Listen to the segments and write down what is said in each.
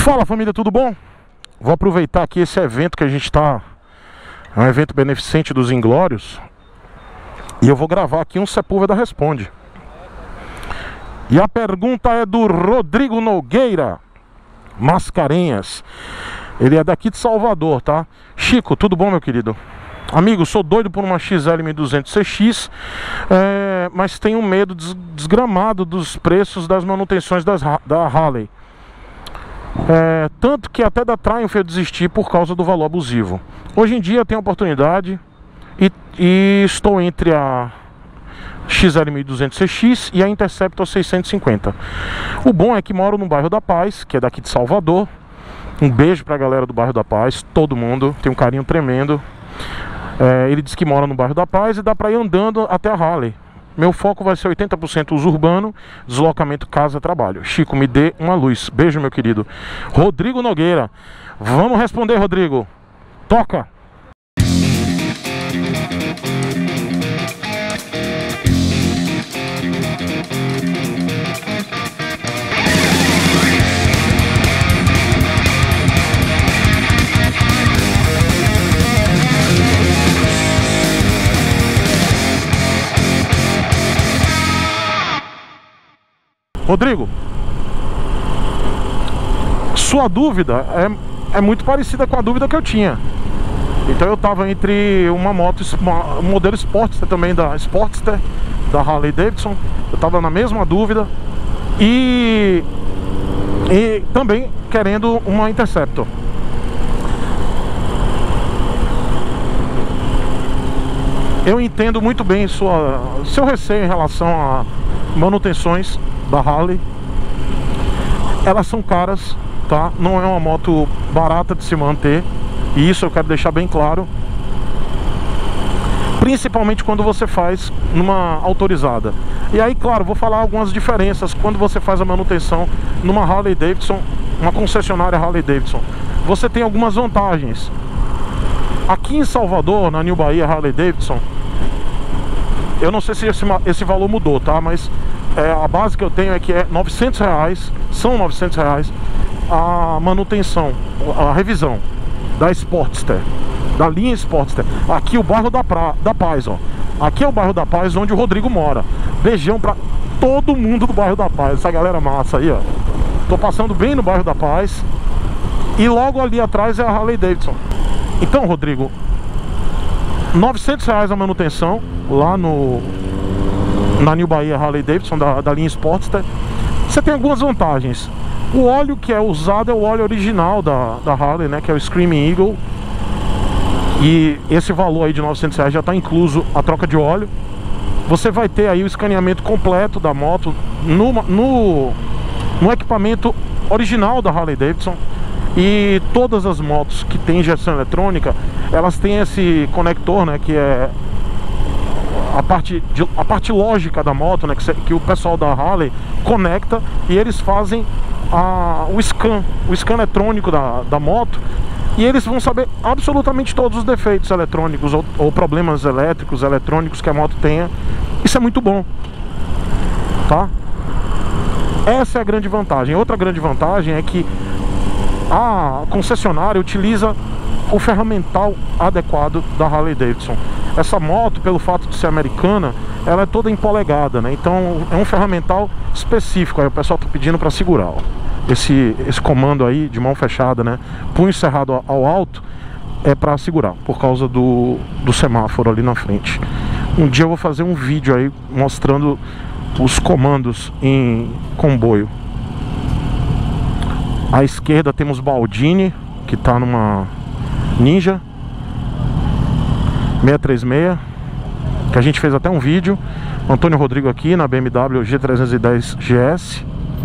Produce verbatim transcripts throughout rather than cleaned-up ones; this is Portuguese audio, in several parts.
Fala família, tudo bom? Vou aproveitar aqui esse evento que a gente está, é um evento beneficente dos Inglórios, e eu vou gravar aqui um Sepúlveda Responde. E a pergunta é do Rodrigo Nogueira Mascarenhas. Ele é daqui de Salvador, tá? Chico, tudo bom, meu querido? Amigo, sou doido por uma X L mil e duzentos C X, é, mas tenho medo des desgramado dos preços das manutenções das, da Harley. É, tanto que até da Triumph eu desisti por causa do valor abusivo. Hoje em dia tenho oportunidade e, e estou entre a X L mil e duzentos C X e a Interceptor seiscentos e cinquenta. O bom é que moro no bairro da Paz, que é daqui de Salvador. Um beijo pra galera do bairro da Paz, todo mundo, tem um carinho tremendo. É, ele diz que mora no bairro da Paz e dá pra ir andando até a Harley. Meu foco vai ser oitenta por cento uso urbano, deslocamento casa-trabalho. Chico, me dê uma luz. Beijo, meu querido. Rodrigo Nogueira. Vamos responder, Rodrigo. Toca! Rodrigo, sua dúvida é, é muito parecida com a dúvida que eu tinha. Então eu estava entre uma moto, uma, um modelo Sportster também, da Sportster, da Harley Davidson. Eu estava na mesma dúvida. E, e também querendo uma Interceptor. Eu entendo muito bem sua, seu receio em relação a manutenções da Harley. Elas são caras, tá? Não é uma moto barata de se manter, e isso eu quero deixar bem claro. Principalmente quando você faz numa autorizada. E aí, claro, vou falar algumas diferenças quando você faz a manutenção numa Harley Davidson, uma concessionária Harley Davidson. Você tem algumas vantagens. Aqui em Salvador, na New Bahia Harley Davidson, eu não sei se esse, esse valor mudou, tá? Mas é, a base que eu tenho é que é novecentos reais, são novecentos reais a manutenção, a revisão da Sportster, da linha Sportster. Aqui o bairro da, pra, da Paz, ó. Aqui é o bairro da Paz, onde o Rodrigo mora. Beijão pra todo mundo do bairro da Paz, essa galera massa aí, ó. Tô passando bem no bairro da Paz. E logo ali atrás é a Harley Davidson. Então, Rodrigo, novecentos reais a manutenção lá no na New Bahia Harley Davidson, da, da linha Sportster. Você tem algumas vantagens. O óleo que é usado é o óleo original da, da Harley, né, que é o Screaming Eagle. E esse valor aí de novecentos reais já está incluso a troca de óleo. Você vai ter aí o escaneamento completo da moto no, no, no equipamento original da Harley Davidson. E todas as motos que tem injeção eletrônica, elas têm esse conector, né, que é a parte, de, a parte lógica da moto, né, que, que o pessoal da Harley conecta, e eles fazem a, o scan, o scan eletrônico da, da moto, e eles vão saber absolutamente todos os defeitos eletrônicos ou, ou problemas elétricos, eletrônicos que a moto tenha. Isso é muito bom, tá? Essa é a grande vantagem. Outra grande vantagem é que a concessionária utiliza o ferramental adequado da Harley Davidson. Essa moto, pelo fato de ser americana, ela é toda em polegada, né? Então é um ferramental específico. Aí o pessoal tá pedindo para segurar, ó. Esse, esse comando aí de mão fechada, né, punho cerrado ao alto, é para segurar, por causa do, do semáforo ali na frente. Um dia eu vou fazer um vídeo aí mostrando os comandos em comboio. À esquerda temos Baldini, que está numa Ninja seiscentos e trinta e seis, que a gente fez até um vídeo. Antônio Rodrigo aqui na B M W G trezentos e dez G S.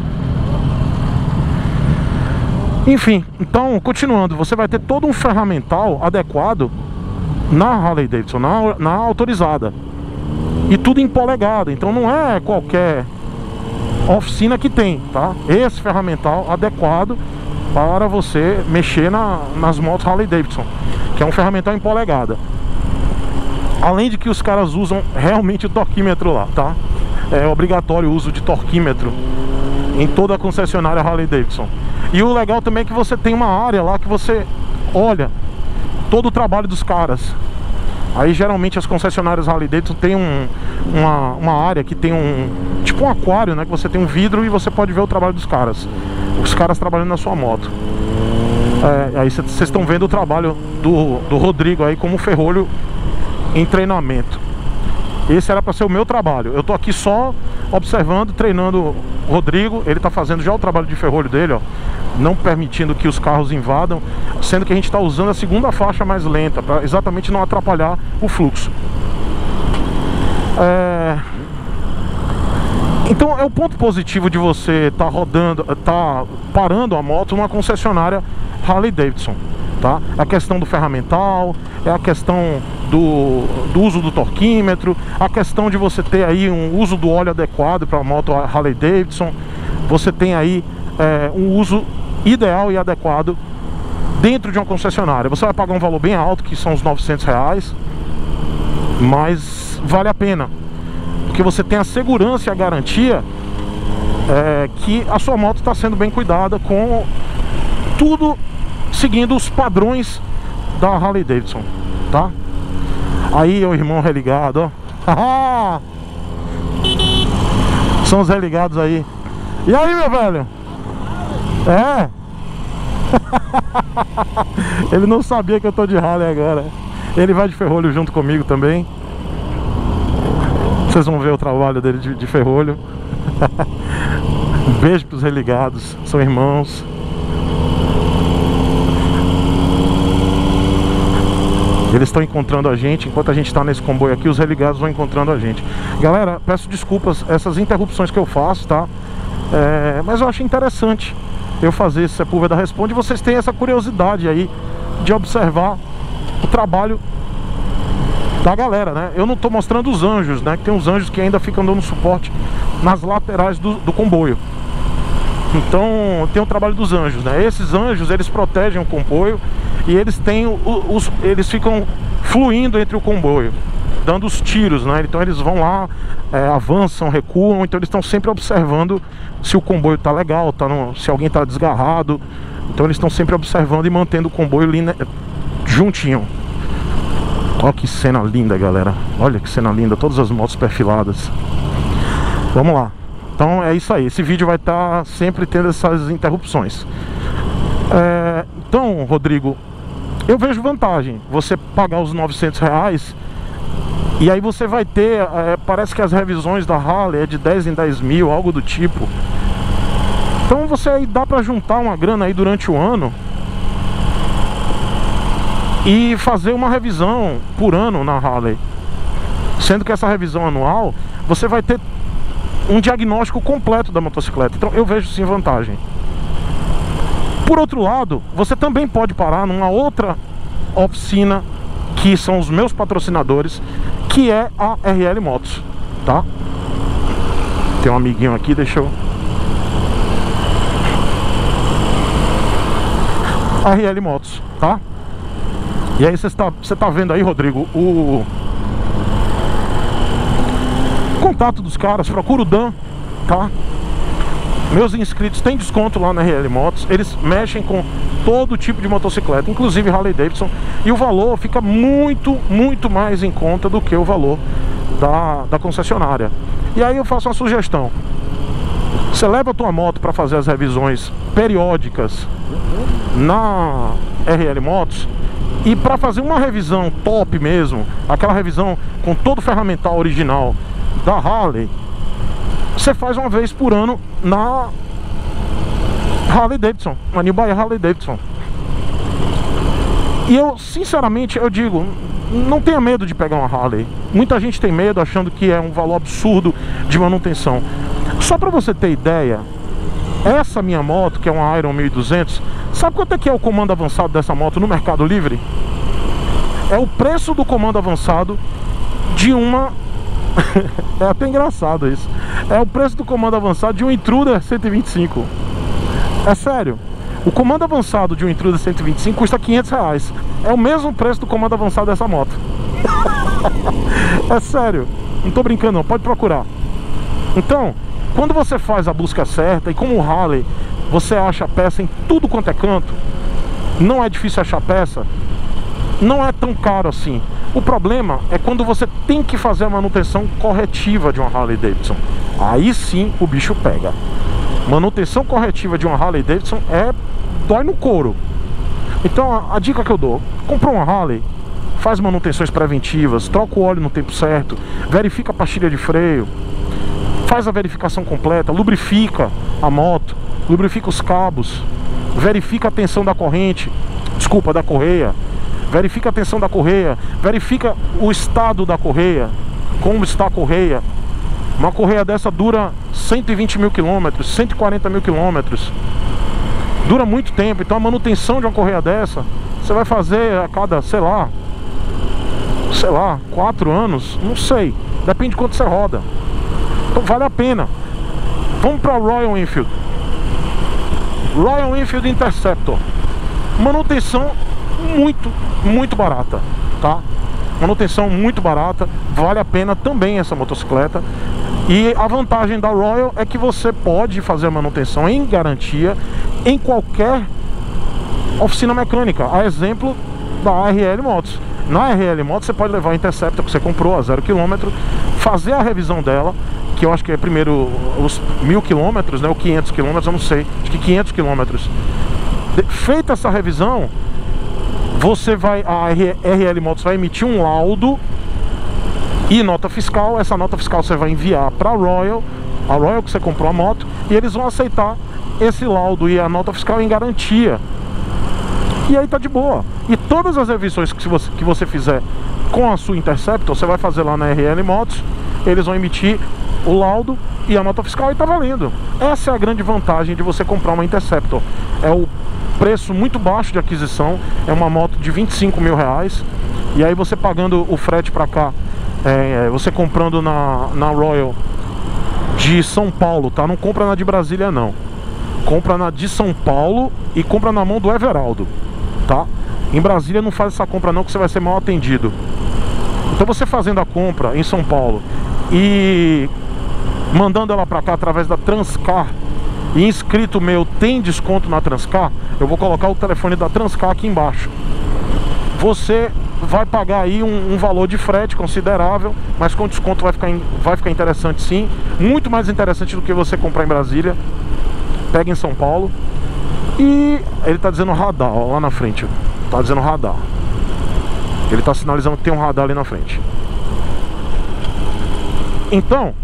Enfim, então, continuando, você vai ter todo um ferramental adequado na Harley Davidson, na, na autorizada. E tudo em polegada, então não é qualquer oficina que tem, tá? Esse ferramental adequado para você mexer na, nas motos Harley Davidson, que é um ferramental em polegada. Além de que os caras usam realmente o torquímetro lá, tá? É obrigatório o uso de torquímetro em toda a concessionária Harley Davidson. E o legal também é que você tem uma área lá que você olha todo o trabalho dos caras. Aí geralmente as concessionárias Harley Davidson tem um, uma, uma área que tem um, tipo um aquário, né? Que você tem um vidro e você pode ver o trabalho dos caras. Os caras trabalhando na sua moto. É, aí vocês estão vendo o trabalho do, do Rodrigo aí como ferrolho em treinamento. Esse era para ser o meu trabalho. Eu tô aqui só observando, treinando o Rodrigo. Ele tá fazendo já o trabalho de ferrolho dele, ó, não permitindo que os carros invadam, sendo que a gente está usando a segunda faixa mais lenta para exatamente não atrapalhar o fluxo. É... Então é o ponto positivo de você estar tá rodando, tá parando a moto numa concessionária Harley Davidson, tá? A questão do ferramental, é a questão do, do uso do torquímetro, a questão de você ter aí um uso do óleo adequado para a moto Harley Davidson. Você tem aí é, um uso ideal e adequado dentro de uma concessionária. Você vai pagar um valor bem alto, que são os novecentos reais, mas vale a pena, porque você tem a segurança e a garantia é, que a sua moto está sendo bem cuidada, com tudo seguindo os padrões da Harley Davidson, tá? Aí o irmão religado, ó. São os religados aí. E aí, meu velho? É. Ele não sabia que eu tô de Harley agora. Ele vai de ferrolho junto comigo também. Vocês vão ver o trabalho dele de, de ferrolho. Beijo pros religados, são irmãos. Eles estão encontrando a gente. Enquanto a gente está nesse comboio aqui, os religados vão encontrando a gente. Galera, peço desculpas essas interrupções que eu faço, tá? É, mas eu acho interessante eu fazer esse Sepúlveda Responde. Vocês têm essa curiosidade aí de observar o trabalho da galera, né? Eu não tô mostrando os anjos, né? Que tem uns anjos que ainda ficam dando suporte nas laterais do, do comboio. Então tem o trabalho dos anjos, né? Esses anjos, eles protegem o comboio e eles têm os, eles ficam fluindo entre o comboio, dando os tiros, né? Então eles vão lá, é, avançam, recuam. Então eles estão sempre observando se o comboio tá legal, tá no, se alguém tá desgarrado. Então eles estão sempre observando e mantendo o comboio ali, né, juntinho. Olha que cena linda, galera. Olha que cena linda, todas as motos perfiladas. Vamos lá. Então é isso aí, esse vídeo vai estar sempre tendo essas interrupções. é, Então, Rodrigo, eu vejo vantagem você pagar os novecentos reais. E aí você vai ter, é, parece que as revisões da Harley é de dez em dez mil, algo do tipo. Então você aí dá pra juntar uma grana aí durante o ano e fazer uma revisão por ano na Harley. Sendo que essa revisão anual, você vai ter um diagnóstico completo da motocicleta. Então eu vejo sim vantagem. Por outro lado, você também pode parar numa outra oficina, que são os meus patrocinadores, que é a R L Motos, tá? Tem um amiguinho aqui, deixa eu... R L Motos, tá? E aí você está, você tá vendo aí, Rodrigo, o contato dos caras. Procura o Dan, tá? Meus inscritos têm desconto lá na R L Motos. Eles mexem com todo tipo de motocicleta, inclusive Harley Davidson. E o valor fica muito, muito mais em conta do que o valor da, da concessionária. E aí eu faço uma sugestão. Você leva a tua moto para fazer as revisões periódicas na R L Motos. E para fazer uma revisão top mesmo, aquela revisão com todo o ferramental original da Harley, você faz uma vez por ano na Harley Davidson, na New Bahia Harley Davidson. E eu, sinceramente, eu digo, não tenha medo de pegar uma Harley. Muita gente tem medo, achando que é um valor absurdo de manutenção. Só para você ter ideia, essa minha moto, que é uma Iron mil e duzentos, sabe quanto é que é o comando avançado dessa moto no Mercado Livre? É o preço do comando avançado de uma... é até engraçado isso. É o preço do comando avançado de um Intruder cento e vinte e cinco. É sério. O comando avançado de um Intruder cento e vinte e cinco custa quinhentos reais. É o mesmo preço do comando avançado dessa moto. É sério. Não tô brincando não, pode procurar. Então, quando você faz a busca certa, e como o Harley você acha peça em tudo quanto é canto. Não é difícil achar peça. Não é tão caro assim. O problema é quando você tem que fazer a manutenção corretiva de uma Harley Davidson. Aí sim o bicho pega. Manutenção corretiva de uma Harley Davidson é... dói no couro. Então a, a dica que eu dou: comprou uma Harley, faz manutenções preventivas, troca o óleo no tempo certo, verifica a pastilha de freio, faz a verificação completa, lubrifica a moto, lubrifica os cabos, verifica a tensão da corrente, desculpa, da correia, verifica a tensão da correia, verifica o estado da correia, como está a correia. Uma correia dessa dura cento e vinte mil quilômetros, cento e quarenta mil quilômetros. Dura muito tempo, então a manutenção de uma correia dessa você vai fazer a cada, sei lá, sei lá, quatro anos, não sei, depende de quanto você roda. Então vale a pena. Vamos para Royal Enfield. Royal Enfield Interceptor. Manutenção muito, muito barata, tá? Manutenção muito barata, vale a pena também essa motocicleta. E a vantagem da Royal é que você pode fazer a manutenção em garantia em qualquer oficina mecânica, a exemplo da R L Motos. Na R L Motos você pode levar a Interceptor que você comprou a zero quilômetro, fazer a revisão dela, que eu acho que é primeiro os mil quilômetros, né, ou quinhentos quilômetros, eu não sei, acho que quinhentos quilômetros. Feita essa revisão, você vai, a R L Motos vai emitir um laudo e nota fiscal. Essa nota fiscal você vai enviar para a Royal, a Royal que você comprou a moto, e eles vão aceitar esse laudo e a nota fiscal em garantia. E aí tá de boa. E todas as revisões que você, que você fizer com a sua Interceptor, você vai fazer lá na R L Motos, eles vão emitir o laudo e a nota fiscal e tá valendo. Essa é a grande vantagem de você comprar uma Interceptor. É o preço muito baixo de aquisição, é uma moto de vinte e cinco mil reais. E aí você pagando o frete pra cá, é, você comprando na, na Royal de São Paulo, tá? Não compra na de Brasília não. Compra na de São Paulo e compra na mão do Everaldo, tá? Em Brasília não faz essa compra não, que você vai ser mal atendido. Então você fazendo a compra em São Paulo e mandando ela pra cá através da Transcar, e inscrito meu tem desconto na Transcar, eu vou colocar o telefone da Transcar aqui embaixo. Você vai pagar aí um, um valor de frete considerável, mas com desconto vai ficar, vai ficar interessante sim. Muito mais interessante do que você comprar em Brasília. Pega em São Paulo. E ele tá dizendo radar, ó, lá na frente. Tá dizendo radar. Ele tá sinalizando que tem um radar ali na frente. Então,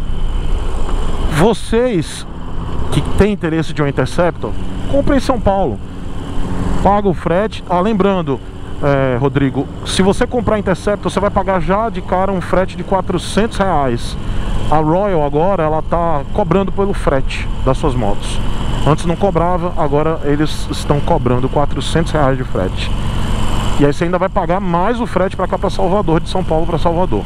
vocês que tem interesse de um Interceptor, compre em São Paulo, paga o frete. Ah, lembrando, é, Rodrigo, se você comprar Interceptor, você vai pagar já de cara um frete de quatrocentos reais. A Royal agora, ela tá cobrando pelo frete das suas motos. Antes não cobrava, agora eles estão cobrando quatrocentos reais de frete. E aí você ainda vai pagar mais o frete para cá, para Salvador, de São Paulo para Salvador.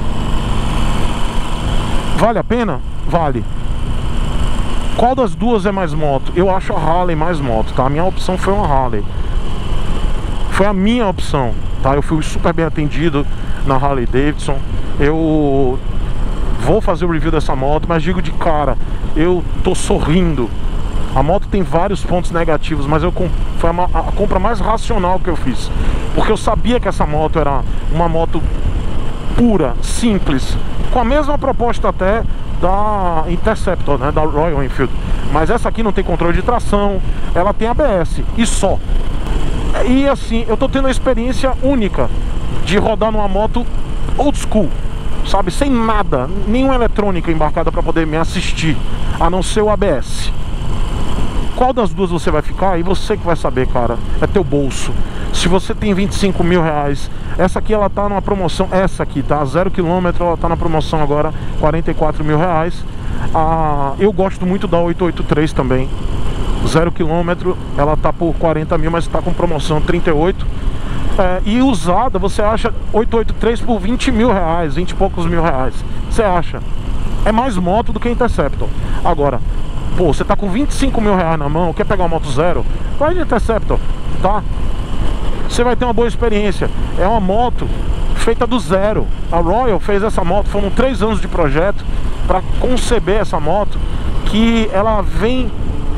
Vale a pena? Vale. Qual das duas é mais moto? Eu acho a Harley mais moto, tá? A minha opção foi uma Harley. Foi a minha opção, tá? Eu fui super bem atendido na Harley Davidson. Eu vou fazer o review dessa moto, mas digo de cara, eu tô sorrindo. A moto tem vários pontos negativos, mas eu foi a, a compra mais racional que eu fiz, porque eu sabia que essa moto era uma moto pura, simples, com a mesma proposta até da Interceptor, né, da Royal Enfield. Mas essa aqui não tem controle de tração, ela tem A B S e só. E assim, eu tô tendo a experiência única de rodar numa moto old school, sabe, sem nada, nenhuma eletrônica embarcada para poder me assistir, a não ser o A B S. Qual das duas você vai ficar? E você que vai saber, cara. É teu bolso. Se você tem vinte e cinco mil reais, essa aqui ela tá numa promoção. Essa aqui, tá? Zero quilômetro, ela tá na promoção agora, quarenta e quatro mil reais. Ah, eu gosto muito da oito oito três também. Zero quilômetro, ela tá por quarenta mil, mas tá com promoção trinta e oito. É, e usada, você acha oito oito três por vinte mil reais, vinte e poucos mil reais. Você acha? É mais moto do que Interceptor. Agora, pô, você tá com vinte e cinco mil reais na mão, quer pegar uma moto zero? Vai de Interceptor, tá? Você vai ter uma boa experiência. É uma moto feita do zero. A Royal fez essa moto, foram três anos de projeto para conceber essa moto, que ela vem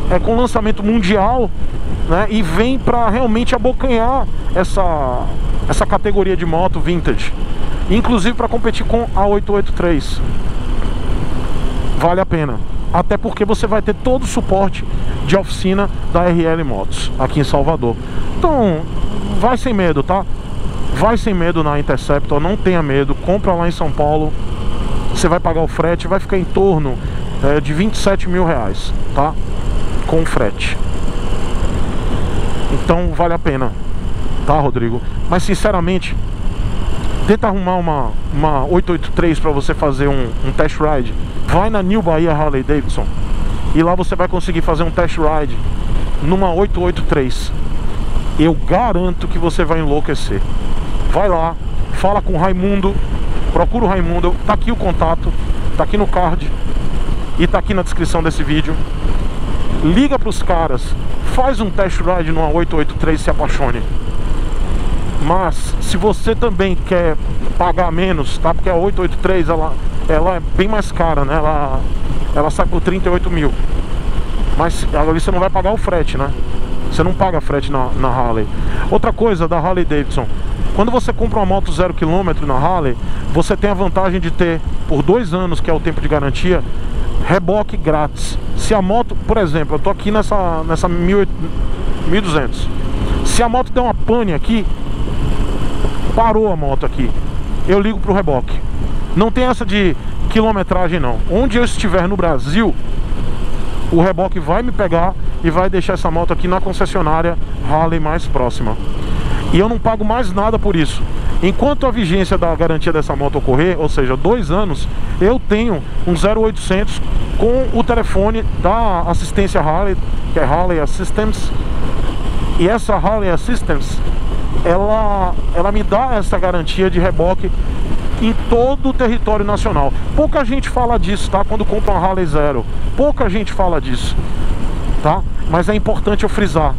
é, com lançamento mundial, né? E vem para realmente abocanhar essa, essa categoria de moto vintage, inclusive para competir com a oito oito três. Vale a pena, até porque você vai ter todo o suporte de oficina da R L Motos aqui em Salvador. Então, vai sem medo, tá? Vai sem medo na Interceptor, não tenha medo, compra lá em São Paulo. Você vai pagar o frete, vai ficar em torno é, de vinte e sete mil reais, tá? Com frete. Então vale a pena, tá, Rodrigo? Mas sinceramente, tenta arrumar uma, uma oito oito três para você fazer um, um test ride. Vai na New Bahia Harley Davidson e lá você vai conseguir fazer um test ride numa oito oito três. Eu garanto que você vai enlouquecer. Vai lá, fala com o Raimundo, procura o Raimundo, tá aqui o contato, tá aqui no card e tá aqui na descrição desse vídeo. Liga pros caras, faz um test ride numa oito oito três e se apaixone. Mas se você também quer pagar menos, tá? Porque a oito oito três ela, ela é bem mais cara, né? Ela, ela sai por trinta e oito mil. Mas ali você não vai pagar o frete, né? Você não paga frete na, na Harley. Outra coisa da Harley Davidson, quando você compra uma moto zero quilômetro na Harley, você tem a vantagem de ter, por dois anos, que é o tempo de garantia, reboque grátis. Se a moto, por exemplo, eu tô aqui nessa, nessa mil e duzentos. Se a moto der uma pane aqui, parou a moto aqui, eu ligo pro reboque. Não tem essa de quilometragem não. Onde eu estiver no Brasil, o reboque vai me pegar e vai deixar essa moto aqui na concessionária Harley mais próxima. E eu não pago mais nada por isso. Enquanto a vigência da garantia dessa moto ocorrer, ou seja, dois anos, eu tenho um zero oitocentos com o telefone da assistência Harley, que é Harley Assistance. E essa Harley Assistance, ela, ela me dá essa garantia de reboque em todo o território nacional. Pouca gente fala disso, tá? Quando compra uma Harley Zero, pouca gente fala disso, tá? Mas é importante eu frisar.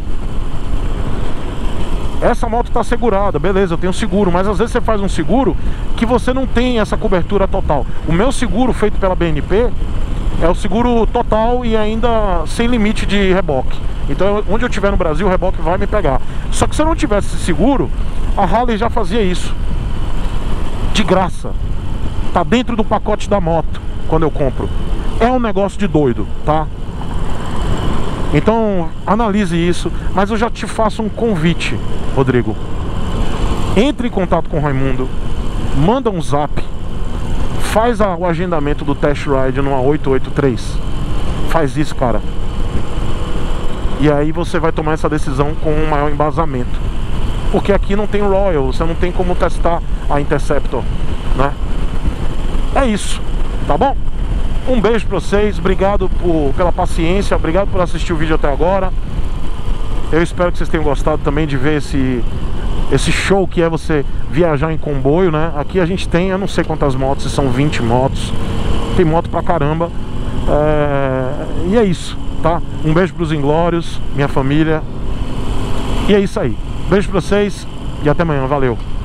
Essa moto está segurada, beleza, eu tenho seguro, mas às vezes você faz um seguro que você não tem essa cobertura total. O meu seguro feito pela B N P é o seguro total e ainda sem limite de reboque. Então onde eu estiver no Brasil, o reboque vai me pegar. Só que se eu não tivesse esse seguro, a Harley já fazia isso de graça. Tá dentro do pacote da moto quando eu compro. É um negócio de doido, tá? Então analise isso. Mas eu já te faço um convite, Rodrigo. Entre em contato com o Raimundo, manda um zap, faz a, o agendamento do test ride numa oito oito três. Faz isso, cara. E aí você vai tomar essa decisão com um maior embasamento. Porque aqui não tem Royal, você não tem como testar a Interceptor, né? É isso, tá bom? Um beijo pra vocês, obrigado por, pela paciência, obrigado por assistir o vídeo até agora. Eu espero que vocês tenham gostado também de ver esse, esse show que é você viajar em comboio, né? Aqui a gente tem, eu não sei quantas motos, são vinte motos. Tem moto pra caramba. É... E é isso, tá? Um beijo pros Inglórios, minha família. E é isso aí. Beijo pra vocês e até amanhã, valeu.